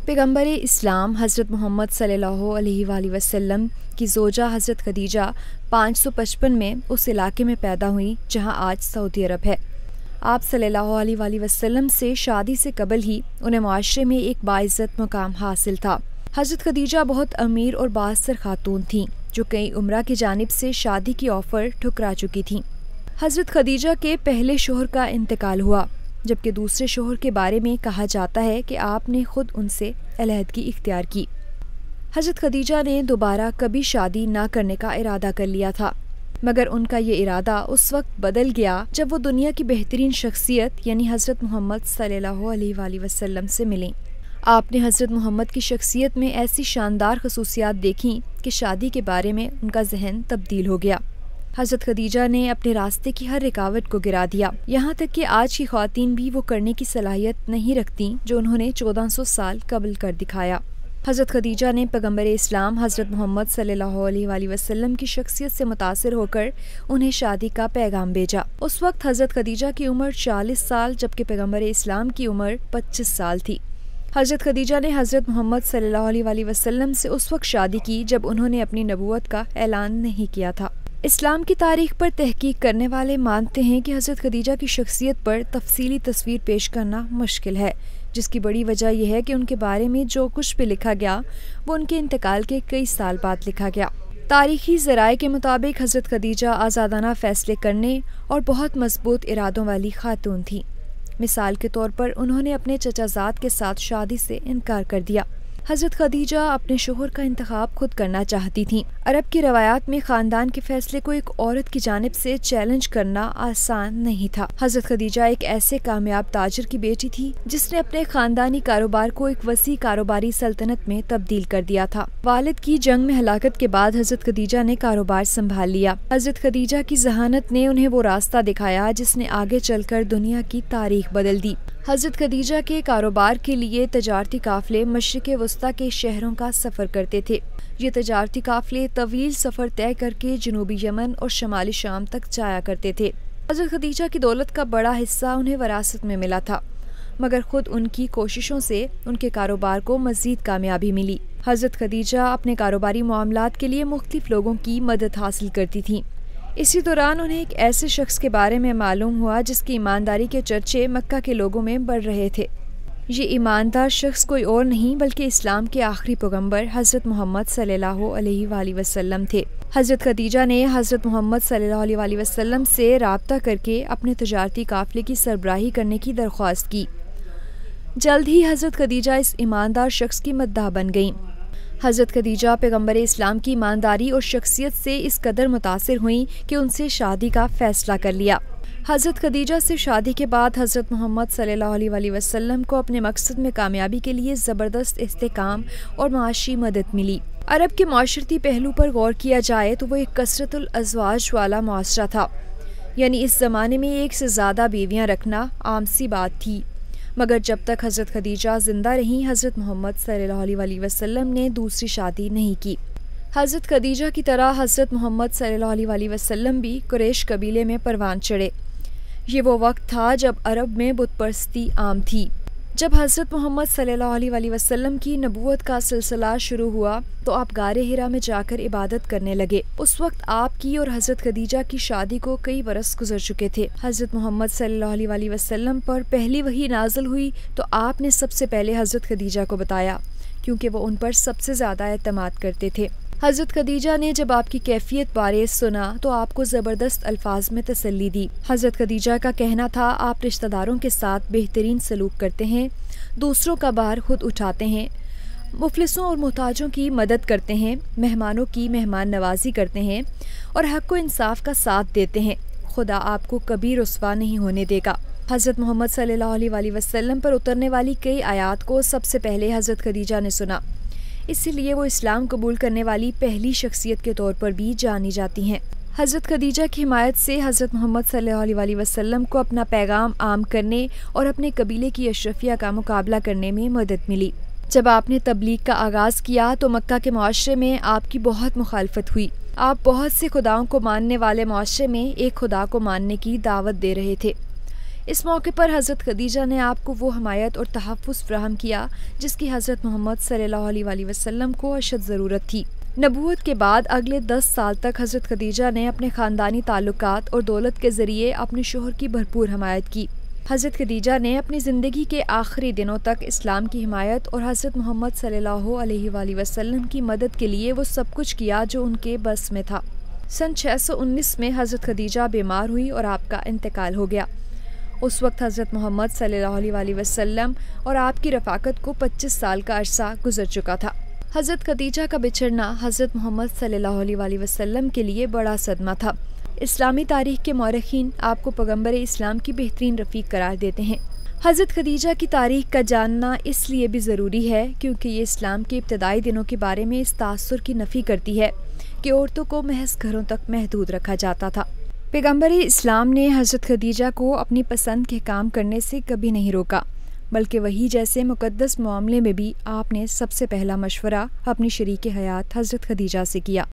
पैगम्बर इस्लाम हज़रत मोहम्मद सल्लल्लाहु अलैहि वसल्लम की ज़ोजा हज़रत खदीजा 555 में उस इलाके में पैदा हुई जहां आज सऊदी अरब है। आप सल्लल्लाहु अलैहि वसल्लम से शादी से कबल ही उन्हें माशरे में एक बाइज़्ज़त मुकाम हासिल था। हज़रत खदीजा बहुत अमीर और बाअसर खातून थीं जो कई उम्रा की जानिब से शादी की ऑफ़र ठुकरा चुकी थीं। हज़रत खदीजा के पहले शोहर का इंतकाल हुआ, जबकि दूसरे शोहर के बारे में कहा जाता है कि आपने खुद उनसे अलहदगी इख्तियार की। हज़रत खदीजा ने दोबारा कभी शादी ना करने का इरादा कर लिया था, मगर उनका ये इरादा उस वक्त बदल गया जब वो दुनिया की बेहतरीन शख्सियत यानी हज़रत मोहम्मद सल्लल्लाहु अलैहि वसल्लम से मिलीं। आपने हज़रत मोहम्मद की शख्सियत में ऐसी शानदार खसूसियात देखीं कि शादी के बारे में उनका जहन तब्दील हो गया। हज़रत खदीजा ने अपने रास्ते की हर रुकावट को गिरा दिया, यहाँ तक कि आज की ख़वातीन भी वो करने की सलाहियत नहीं रखती जो उन्होंने 1400 साल कबल कर दिखाया। हज़रत खदीजा ने पैगम्बर इस्लाम हज़रत मोहम्मद सल्लल्लाहु अलैहि वसल्लम की शख्सियत से मुतासिर होकर उन्हें शादी का पैगाम भेजा। उस वक्त हज़रत खदीजा की उम्र 40 साल जबकि पैगम्बर इस्लाम की उम्र 25 साल थी। हज़रत खदीजा ने हज़रत मोहम्मद सल्लल्लाहु अलैहि वसल्लम से उस वक्त शादी की जब उन्होंने अपनी नबूवत का ऐलान नहीं किया था। इस्लाम की तारीख पर तहकीक करने वाले मानते हैं कि हज़रत खदीजा की शख्सियत पर तफसीली तस्वीर पेश करना मुश्किल है, जिसकी बड़ी वजह यह है कि उनके बारे में जो कुछ भी लिखा गया वो उनके इंतकाल के कई साल बाद लिखा गया। तारीखी ज़राए के मुताबिक हज़रत खदीजा आज़ादाना फ़ैसले करने और बहुत मजबूत इरादों वाली खातून थी। मिसाल के तौर पर उन्होंने अपने चचाज़ाद के साथ शादी से इनकार कर दिया। हज़रत खदीजा अपने शोहर का इंतखाब खुद करना चाहती थीं। अरब की रवायात में ख़ानदान के फैसले को एक औरत की जानिब से चैलेंज करना आसान नहीं था। हज़रत खदीजा एक ऐसे कामयाब ताजिर की बेटी थी जिसने अपने ख़ानदानी कारोबार को एक वसी कारोबारी सल्तनत में तब्दील कर दिया था। वालिद की जंग में हलाकत के बाद हज़रत खदीजा ने कारोबार संभाल लिया। हज़रत खदीजा की जहानत ने उन्हें वो रास्ता दिखाया जिसने आगे चलकर दुनिया की तारीख बदल दी। हज़रत खदीजा के कारोबार के लिए तजारती काफ़िले मशरिक़ वस्ता के शहरों का सफ़र करते थे। ये तजारती काफ़िले तवील सफ़र तय करके जनूबी यमन और शमाली शाम तक जाया करते थे। हज़रत खदीजा की दौलत का बड़ा हिस्सा उन्हें वरासत में मिला था, मगर खुद उनकी कोशिशों से उनके कारोबार को मज़ीद कामयाबी मिली। हज़रत खदीजा अपने कारोबारी मामलात के लिए मुख्तलिफ लोगों की मदद हासिल करती थीं। इसी दौरान उन्हें एक ऐसे शख्स के बारे में मालूम हुआ जिसकी ईमानदारी के चर्चे मक्का के लोगों में बढ़ रहे थे। ये ईमानदार शख्स कोई और नहीं बल्कि इस्लाम के आखिरी पैगम्बर हज़रत मोहम्मद सल्लल्लाहु अलैहि वसल्लम थे। हज़रत खदीजा ने हज़रत मोहम्मद सल्लल्लाहु अलैहि वसल्लम से राब्ता करके अपने तजारती काफ़िले की सरबराही करने की दरख्वास्त की। जल्द ही हज़रत खदीजा इस ईमानदार शख्स की मद्दाह बन गईं। हज़रत खदीजा पैगम्बर इस्लाम की ईमानदारी और शख्सियत से इस कदर मुतासिर हुईं कि उनसे शादी का फ़ैसला कर लिया। हज़रत खदीजा से शादी के बाद हज़रत मोहम्मद सल्लल्लाहु अलैहि वसल्लम को अपने मकसद में कामयाबी के लिए ज़बरदस्त इस्तेकाम और माशी मदद मिली। अरब के माशरती पहलू पर गौर किया जाए तो वो एक कसरतुल अज़वाज वाला मुआशरा था, यानी इस ज़माने में एक से ज़्यादा बीवियाँ रखना आम सी बात थी। मगर जब तक हज़रत खदीजा जिंदा रहीं हज़रत मोहम्मद सल्लल्लाहु अलैहि वसल्लम ने दूसरी शादी नहीं की। हज़रत खदीजा की तरह हज़रत मोहम्मद सल्लल्लाहु अलैहि वसल्लम भी कुरैश कबीले में परवान चढ़े। ये वो वक्त था जब अरब में बुत परस्ती आम थी। जब हज़रत मोहम्मद सल्लल्लाहु अलैहि वसल्लम की नबूवत का सिलसिला शुरू हुआ तो आप गारे हिरा में जाकर इबादत करने लगे। उस वक्त आपकी और हज़रत खदीजा की शादी को कई बरस गुजर चुके थे। हज़रत मोहम्मद सल्लल्लाहु अलैहि वसल्लम पर पहली वही नाज़िल हुई तो आपने सबसे पहले हज़रत खदीजा को बताया, क्योंकि वो उन पर सबसे ज़्यादा एतमाद करते थे। हज़रत खदीजा ने जब आपकी कैफियत बारे सुना तो आपको ज़बरदस्त अल्फाज में तसल्ली दी। हज़रत खदीजा का कहना था आप रिश्तेदारों के साथ बेहतरीन सलूक करते हैं, दूसरों का भार खुद उठाते हैं, मुफलिसों और मोहताजों की मदद करते हैं, मेहमानों की मेहमान नवाजी करते हैं और हक़ व इंसाफ का साथ देते हैं। खुदा आपको कभी रुस्वा नहीं होने देगा। हज़रत मोहम्मद सल्लल्लाहु अलैहि वसल्लम पर उतरने वाली कई आयात को सबसे पहले हज़रत खदीजा ने सुना, इसीलिए वो इस्लाम कबूल करने वाली पहली शख्सियत के तौर पर भी जानी जाती हैं। हज़रत खदीजा की हिमायत से हज़रत मोहम्मद सल्लल्लाहु अलैहि वसल्लम को अपना पैगाम आम करने और अपने कबीले की अशरफिया का मुकाबला करने में मदद मिली। जब आपने तबलीग का आगाज़ किया तो मक्का के मुआशरे में आपकी बहुत मुखालफत हुई। आप बहुत से खुदाओं को मानने वाले मुआशरे में एक खुदा को मानने की दावत दे रहे थे। इस मौके पर हज़रत खदीजा ने आपको वो हमायत और तहफ़्फ़ुज़ फ़राहम किया जिसकी हज़रत मोहम्मद सल्लल्लाहु अलैहि वसल्लम को अशद ज़रूरत थी। नबूवत के बाद अगले 10 साल तक हज़रत खदीजा ने अपने ख़ानदानी ताल्लुकात और दौलत के ज़रिए अपने शोहर की भरपूर हमायत की। हज़रत खदीजा ने अपनी ज़िंदगी के आखिरी दिनों तक इस्लाम की हिमायत और हज़रत मोहम्मद सल्लल्लाहु अलैहि वसल्लम की मदद के लिए वो सब कुछ किया जो उनके बस में था। सन 619 में हज़रत खदीजा बीमार हुई और आपका इंतकाल हो गया। उस वक्त हज़रत मोहम्मद सल्लल्लाहु अलैहि वसल्लम और आपकी रफ़ाकत को 25 साल का अरसा गुजर चुका था। हज़रत खदीजा का बिछड़ना हज़रत मोहम्मद सल्लल्लाहु अलैहि वसल्लम के लिए बड़ा सदमा था। इस्लामी तारीख़ के मौरख़ीन आपको पैगम्बर इस्लाम की बेहतरीन रफ़ीक करार देते हैं। हज़रत खदीजा की तारीख़ का जानना इसलिए भी ज़रूरी है क्योंकि ये इस्लाम के इब्तदाई दिनों के बारे में इस तासुर की नफ़ी करती है कि औरतों को महज घरों तक महदूद रखा जाता था। पैगम्बर इस्लाम ने हज़रत खदीजा को अपनी पसंद के काम करने से कभी नहीं रोका, बल्कि वही जैसे मुक़द्दस मामले में भी आपने सबसे पहला मशवरा अपनी शरीके हयात हज़रत खदीजा से किया।